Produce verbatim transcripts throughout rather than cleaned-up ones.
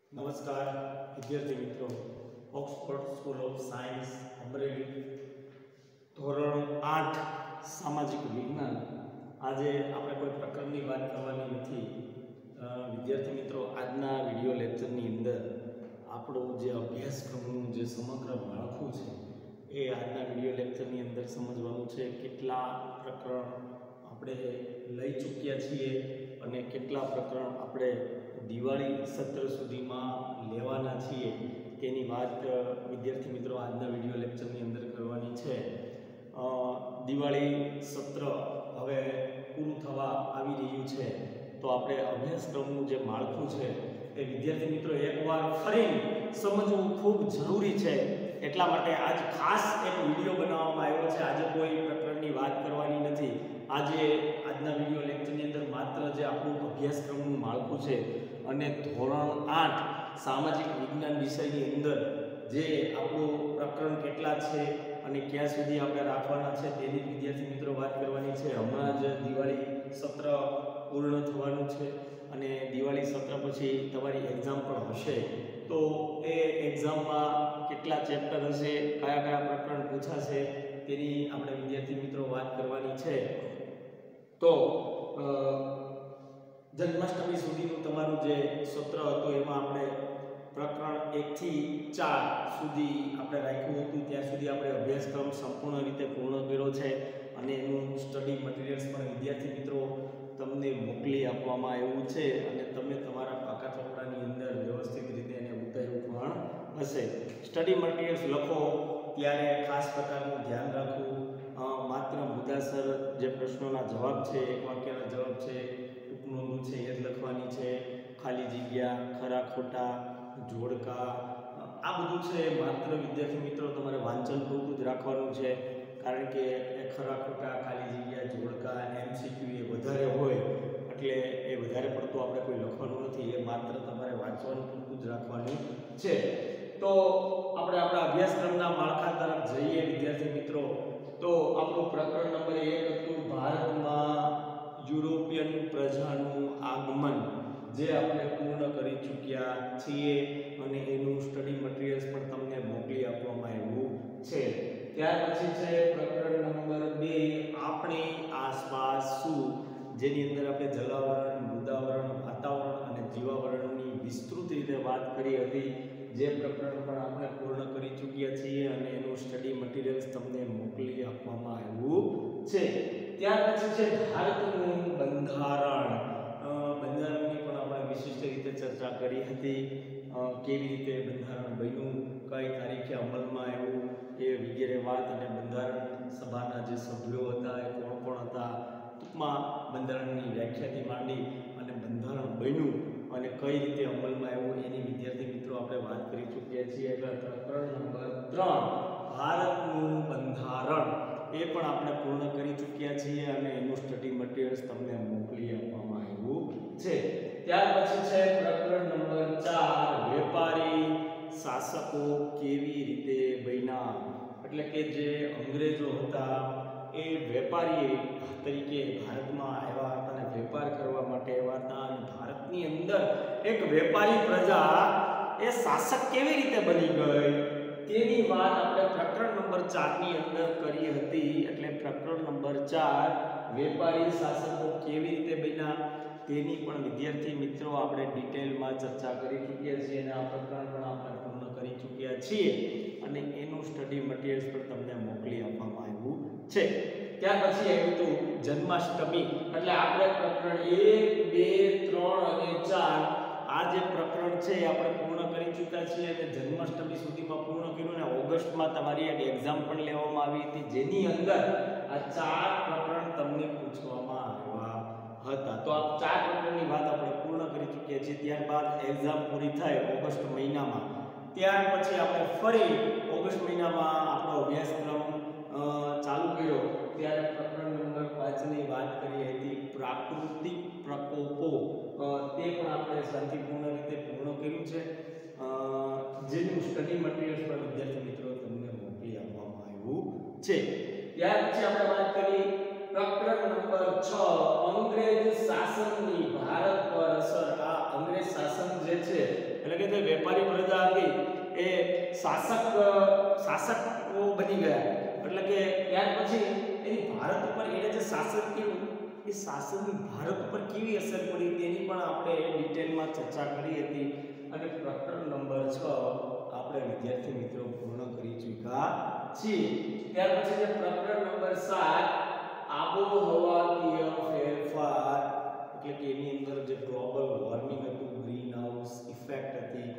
નમસ્કાર વિદ્યાર્થી મિત્રો, Oxford school of science Amreli ધોરણ આઠ સામાજિક વિજ્ઞાન. આજે આપણે કોઈ પ્રકરણની વાત કરવાની નથી. વિદ્યાર્થી મિત્રો, આજના વિડીયો લેક્ચરની અંદર આપણું જે અભ્યાસક્રમનું જે સમગ્ર માળખું છે એ આજના વિડીયો લેક્ચરની અંદર સમજવાનું છે. કેટલા પ્રકરણ આપણે લઈ ચૂક્યા છીએ અને કેટલા પ્રકરણ આપણે દિવાળી સત્ર સુધીમાં લેવાના છીએ તેની વાત વિદ્યાર્થી મિત્રો આજના વિડીયો લેક્ચરની અંદર કરવાની છે. દિવાળી સત્ર હવે પૂરું થવા આવી રહ્યું છે, તો આપણે અભ્યાસક્રમનું જે માળખું છે એ વિદ્યાર્થી મિત્રો એકવાર ફરી સમજવું ખૂબ જરૂરી છે. એટલા માટે આજ ખાસ એક વિડીયો બનાવવામાં આવ્યો છે. આજે કોઈ પ્રકરણની વાત કરવાની નથી. આજે આજના વિડીયો લેક્ચરની અંદર માત્ર જે આપણું અભ્યાસક્રમનું માળખું છે અને ધોરણ આઠ સામાજિક વિજ્ઞાન વિષયની અંદર જે આપણું પ્રકરણ કેટલા છે અને ક્યાં સુધી આપણે રાખવાના છે તેની વિદ્યાર્થી મિત્રો વાત કરવાની છે. હમણાં જ દિવાળી સત્ર પૂર્ણ થવાનું છે અને દિવાળી સત્ર પછી તમારી એક્ઝામ પણ હશે. તો એ એક્ઝામમાં કેટલા ચેપ્ટર હશે, કયા કયા પ્રકરણ પૂછાશે તેની આપણે વિદ્યાર્થી મિત્રો વાત કરવાની છે. તો જન્માષ્ટમી સુધીનું તમારું જે સત્ર હતું એમાં આપણે પ્રકરણ એક થી ચાર સુધી આપણે રાખ્યું હતું. ત્યાં સુધી આપણે અભ્યાસક્રમ સંપૂર્ણ રીતે પૂર્ણ કર્યો છે અને એનું સ્ટડી મટીરિયલ્સ પણ વિદ્યાર્થી મિત્રો તમને મોકલી આપવામાં આવ્યું છે અને તમે તમારા પાકા ચોપડાની અંદર વ્યવસ્થિત રીતે એને ઉતાર્યું પણ હશે. સ્ટડી મટીરિયલ્સ લખો ત્યારે ખાસ પ્રકારનું ધ્યાન રાખવું. માત્ર મુદ્દાસર જે પ્રશ્નોના જવાબ છે, એક વાક્યના જવાબ છે, ઉપનોંધો છે એ જ લખવાની છે. ખાલી જગ્યા, ખરા ખોટા, જોડકા, આ બધું છે માત્ર વિદ્યાર્થી મિત્રો તમારે વાંચન પૂરતું જ રાખવાનું છે. કારણ કે એ ખરા ખોટા, ખાલી જગ્યા, જોડકા, એમસીક્યુ એ વધારે હોય એટલે એ વધારે પડતું આપણે કોઈ લખવાનું નથી. એ માત્ર તમારે વાંચવાનું પૂરતું જ રાખવાનું છે. તો આપણે આપણા અભ્યાસક્રમના માળખા તરફ જઈએ વિદ્યાર્થી મિત્રો. તો આપણું પ્રકરણ નંબર એક હતું ભારતમાં યુરોપિયન પ્રજાનું આગમન, જે આપણે પૂર્ણ કરી ચૂક્યા છીએ અને એનું સ્ટડી મટીરિયલ્સ પણ તમને મોકલી આપવામાં આવ્યું છે. ત્યાર પછી છે પ્રકરણ નંબર બે આપણી આસપાસ શું, જેની અંદર આપણે જલાવરણ, મૃદાવરણ, વાતાવરણ અને જીવાવરણની વિસ્તૃત રીતે વાત કરી હતી. જે પ્રકરણ પણ આપણે પૂર્ણ કરી ચૂક્યા છીએ અને એનું સ્ટડી મટીરિયલ્સ તમને મોકલી આપવામાં આવ્યું છે. ત્યાર પછી છે ભારતનું બંધારણ. બંધારણની પણ આપણે વિશિષ્ટ રીતે ચર્ચા કરી હતી. કેવી રીતે બંધારણ બન્યું, કઈ તારીખે અમલમાં આવ્યું એ વગેરે વાત, અને બંધારણ સભાના જે સભ્યો હતા એ કોણ કોણ હતા, ટૂંકમાં બંધારણની વ્યાખ્યાથી માંડી અને બંધારણ બન્યું અને કઈ રીતે અમલમાં આવ્યું એની વિદ્યાર્થી મિત્રો આપણે વાત કરી ચૂક્યા છીએ. એટલે પ્રકરણ નંબર ત્રણ ભારતનું બંધારણ એ પણ આપણે પૂર્ણ કરી ચૂક્યા છીએ અને એનું સ્ટડી મટીરિયલ્સ તમને મોકલી આપવામાં આવ્યું છે. ત્યાર પછી છે પ્રકરણ નંબર ચાર વેપારી શાસકો કેવી રીતે બન્યા. એટલે કે જે અંગ્રેજો હતા એ વેપારી તરીકે ભારતમાં આવ્યા હતા અને વેપાર કરવા માટે આવ્યા હતા અને ભારતની અંદર એક વેપારી પ્રજા એ શાસક કેવી રીતે બની ગઈ તેની વાત આપણે પ્રકરણ નંબર ચાર ની અંદર કરી હતી. એટલે પ્રકરણ નંબર ચાર વેપારી શાસકો કેવી રીતે બન્યા તેની પણ વિદ્યાર્થી મિત્રો આપણે ડિટેલમાં ચર્ચા કરી ચૂક્યા છીએ અને આ પ્રકરણ પણ આપણે પૂર્ણ કરી ચૂક્યા છીએ અને એનું સ્ટડી મટીરિયલ્સ પણ તમને મોકલી આપવામાં આવ્યું છે. ત્યાર પછી આવ્યું હતું જન્માષ્ટમી. એટલે આપણે પ્રકરણ એક, બે, ત્રણ અને ચાર આ જે પ્રકરણ છે એ આપણે પૂર્ણ કરી ચૂક્યા છીએ અને જન્માષ્ટમી સુધીમાં પૂર્ણ કર્યું અને ઓગસ્ટમાં તમારી એક એક્ઝામ પણ લેવામાં આવી હતી જેની અંદર આ ચાર પ્રકરણ તમને પૂછવામાં આવ્યા હતા. તો આ ચાર પ્રકરણની વાત આપણે પૂર્ણ કરી ચૂક્યા છીએ. ત્યારબાદ એક્ઝામ પૂરી થાય ઓગસ્ટ મહિનામાં. ત્યાર પછી આપણે ફરી ઓગસ્ટ મહિનામાં આપણો અભ્યાસક્રમ ચાલુ કર્યો. ત્યારે પ્રકરણ નંબર પાંચ ની વાત કરી હતી પ્રાકૃતિક પ્રકોપો. તે પણ આપણે શાંતિપૂર્ણ રીતે પૂર્ણ કર્યું છે જેનું સ્ટડી મટીરિયલ્સ પણ વિદ્યાર્થી મિત્રો તમને મોકલી આપવામાં આવ્યું છે. ત્યાર પછી આપણે વાત કરી પ્રકરણ નંબર છ અંગ્રેજ શાસનની ભારત પર અસર. આ અંગ્રેજ શાસન જે છે એટલે કે શાસક શાસકો બની ગયા, એટલે કે ત્યાર પછી એની ભારત ઉપર એને જે શાસન કર્યું એ શાસનની ભારત ઉપર કેવી અસર પડી તેની પણ આપણે ડિટેલમાં ચર્ચા કરી હતી અને પ્રકરણ નંબર છ આપણે વિદ્યાર્થી મિત્રો પૂર્ણ કરી ચૂક્યા છીએ। ત્યાર પછી જે પ્રકરણ નંબર સાત આબોહવાકીય ફેરફાર, એટલે કે એની અંદર જે ગ્લોબલ વોર્મિંગ હતું, ગ્રીન હાઉસ ઇફેક્ટ હતી,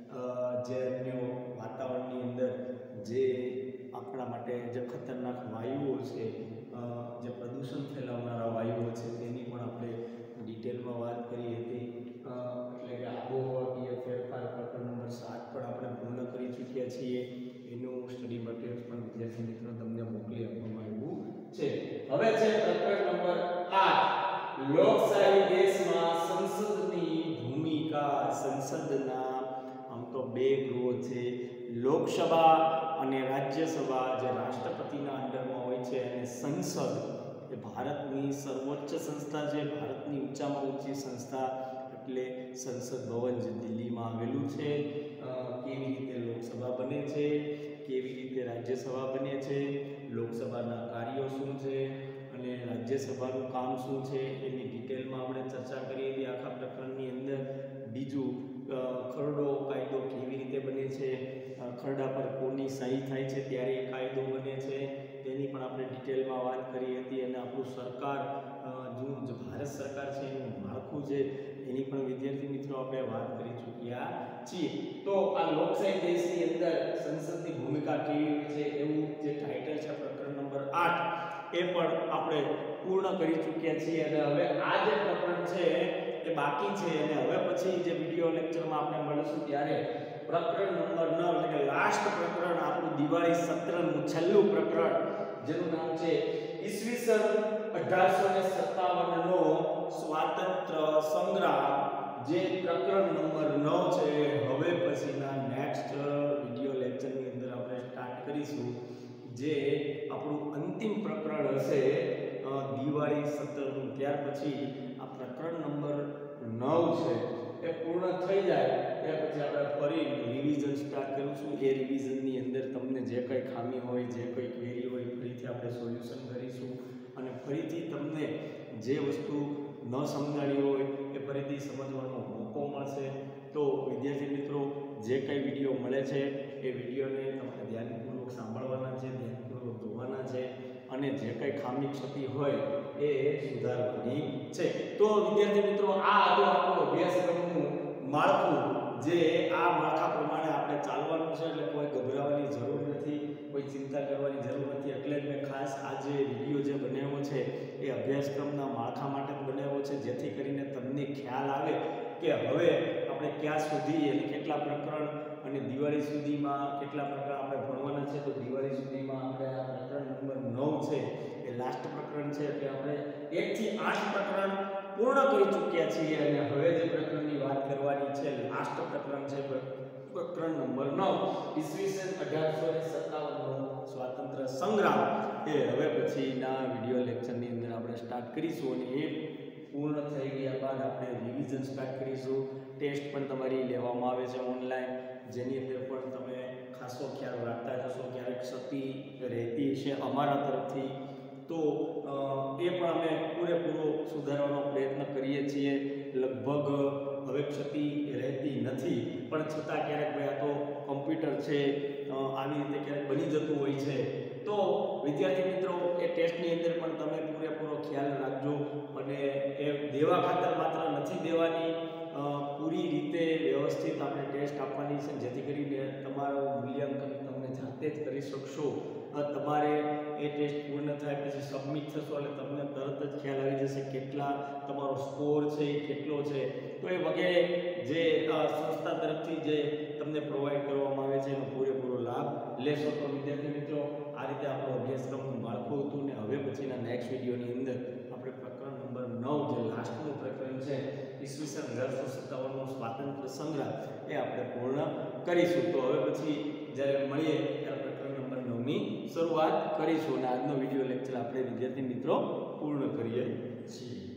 જે અન્ય વાતાવરણની અંદર જે આપણા માટે જે ખતરનાક વાયુઓ છે, જે પ્રદૂષણ ફેલાવનારા વાયુઓ છે તેની પણ આપણે ડિટેલમાં વાત કરી હતી। એટલે કે આબોહવાકીય ફેરફાર પ્રકરણ નંબર સાત પણ આપણે પૂર્ણ કરી ચૂક્યા છીએ। એનું સ્ટડી મટીરિયલ્સ પણ વિદ્યાર્થી મિત્રો તમને મોકલી આપવામાં આવ્યું છે। હવે છે પ્રકરણ નંબર આઠ લોકશાહી દેશમાં સંસદની ભૂમિકા। સંસદના આમ તો બે ગૃહો છે, લોકસભા અને રાજ્યસભા, જે રાષ્ટ્રપતિના અંડરમાં હોય છે, અને સંસદ એ ભારતની સર્વોચ્ચ સંસ્થા છે, ભારતની ઊંચામાં ઊંચી સંસ્થા, એટલે સંસદ ભવન જે દિલ્હીમાં આવેલું છે। કેવી રીતે લોકસભા બને છે, કેવી રીતે રાજ્યસભા બને છે, લોકસભાના કાર્યો શું છે અને રાજ્યસભાનું કામ શું છે એની ડિટેલમાં આપણે ચર્ચા કરી હતી આખા પ્રકરણની અંદર। બીજું ખરડો કાયદો કેવી રીતે બને છે, ખરડા પર કોની સહી થાય છે ત્યારે એ કાયદો બને છે તેની પણ આપણે ડિટેલમાં વાત કરી હતી। અને આપણું સરકાર જે ભારત સરકાર છે એનું માળખું છે એની પણ વિદ્યાર્થી મિત્રો આપણે વાત કરી ચૂક્યા છીએ। તો આ લોકશાહી દેશની અંદર સંસદની ભૂમિકા કેવી છે એવું જે ટાઇટલ છે પ્રકરણ નંબર આઠ એ પણ આપણે પૂર્ણ કરી ચૂક્યા છીએ। અને હવે આ જે પ્રકરણ છે એ બાકી છે, અને હવે પછી જે વિડિયો લેક્ચરમાં આપણે મળીશું ત્યારે પ્રકરણ નંબર નવ એટલે કે લાસ્ટ પ્રકરણ આપણું દિવાળી સત્રનું છેલ્લું પ્રકરણ, જેનું નામ છે ઈસવીસન અઢારસો સત્તાવન નો સ્વાતંત્ર્ય સંગ્રામ, જે પ્રકરણ નંબર નવ છે। હવે પછીના નેક્સ્ટ વિડિયો લેક્ચરની અંદર આપણે સ્ટાર્ટ કરીશું, જે આપણું અંતિમ પ્રકરણ હશે દિવાળી સત્રનું। ત્યાર પછી આ પ્રકરણ નંબર નવ છે એ પૂર્ણ થઈ જાય ત્યાર પછી આપણે ફરી રિવિઝન સ્ટાર્ટ કરીશું। એ રિવિઝનની અંદર તમને જે કંઈ ખામી હોય, જે કંઈ ક્વેરી હોય, ફરીથી આપણે સોલ્યુશન કરીશું અને ફરીથી તમને જે વસ્તુ ન સમજાણી હોય એ ફરીથી સમજવાનો મોકો મળશે। તો વિદ્યાર્થી મિત્રો જે કંઈ વિડીયો મળે છે એ વિડીયોને તમારે ધ્યાનપૂર્વક સાંભળવાના છે, ધ્યાનપૂર્વક જોવાના છે અને જે કંઈ ખામી ક્ષતિ હોય એ સુધારવાની છે। તો વિદ્યાર્થી મિત્રો આ હતું આપણું અભ્યાસક્રમનું માળખું, જે આ માળખા પ્રમાણે આપણે ચાલવાનું છે, એટલે કોઈ ગભરાવાની જરૂર નથી, કોઈ ચિંતા કરવાની જરૂર નથી। એટલે જ મેં ખાસ આ જે વિડીયો જે બનાવ્યો છે એ અભ્યાસક્રમના માળખા માટે જ બનાવ્યો છે, જેથી કરીને તમને ખ્યાલ આવે કે હવે આપણે ક્યાં સુધી અને કેટલા પ્રકરણ અને દિવાળી સુધીમાં કેટલા પ્રકરણ આપણે ભણવાના છે। તો દિવાળી સુધીમાં આપણે આ પ્રકરણ નંબર નવ છે એ લાસ્ટ પ્રકરણ છે, એટલે આપણે એક થી આઠ પ્રકરણ પૂર્ણ કરી ચૂક્યા છીએ અને હવે જે પ્રકરણની વાત કરવાની છે લાસ્ટ પ્રકરણ છે પ્રકરણ નંબર નવ ઈસવીસન અઢારસો સત્તાવન નો સ્વાતંત્ર્ય સંગ્રામ। એ હવે પછીના વિડિયો લેક્ચરની અંદર આપણે સ્ટાર્ટ કરીશું અને એ પૂર્ણ થઈ ગયા બાદ આપણે રિવિઝન સ્ટાર્ટ કરીશું। ટેસ્ટ પણ તમારી લેવામાં આવે છે ઓનલાઈન, જેની અંદર પણ તમે ખાસો ખ્યાલ રાખતા જશો, ક્યારેક ક્ષતિ રહેતી છે અમારા તરફથી તો એ પણ અમે પૂરેપૂરો સુધારવાનો પ્રયત્ન કરીએ છીએ। લગભગ હવે ક્ષતિ રહેતી નથી, પણ છતાં ક્યારેક ભાઈ આ તો કોમ્પ્યુટર છે આવી રીતે ક્યારેક બની જતું હોય છે। તો વિદ્યાર્થી મિત્રો એ ટેસ્ટની અંદર પણ તમે પૂરેપૂરો ખ્યાલ રાખજો અને એ દેવા ખાતર માત્ર નથી દેવાની, પૂરી રીતે વ્યવસ્થિત આપણે ટેસ્ટ આપવાની છે, જેથી કરીને તમારું મૂલ્યાંકન તમે જાતે જ કરી શકશો। તમારે એ ટેસ્ટ પૂર્ણ થાય પછી સબમિટ થશો એટલે તમને તરત જ ખ્યાલ આવી જશે કેટલા તમારો સ્કોર છે એ કેટલો છે। તો એ વગેરે જે સંસ્થા તરફથી જે તમને પ્રોવાઈડ કરવામાં આવે છે એનો પૂરેપૂરો લાભ લેશો। તો વિદ્યાર્થી મિત્રો આ રીતે આપણો અભ્યાસક્રમનું માળખું હતું ને હવે પછીના નેક્સ્ટ વિડીયોની અંદર આપણે પ્રકરણ નંબર નવ જે લાસ્ટનું પ્રકરણ છે ઈસવીસન અઢારસો સત્તાવન નો સ્વાતંત્ર્ય સંગ્રામ એ આપણે પૂર્ણ કરીશું। તો હવે પછી જ્યારે મળીએ ત્યારે પ્રકરણ નંબર નવ ની શરૂઆત કરીશું અને આજનો વિડીયો લેક્ચર આપણે વિદ્યાર્થી મિત્રો પૂર્ણ કરીએ છીએ।